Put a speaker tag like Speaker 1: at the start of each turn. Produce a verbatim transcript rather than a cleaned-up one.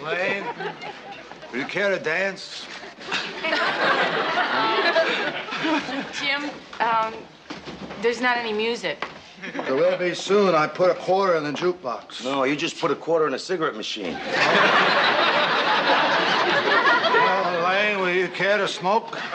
Speaker 1: Elaine, would you care to dance?
Speaker 2: Jim, um, there's not any music.
Speaker 1: There will be soon. I put a quarter in the jukebox.
Speaker 3: No, you just put a quarter in a cigarette machine.
Speaker 1: Well, Elaine, will you care to smoke?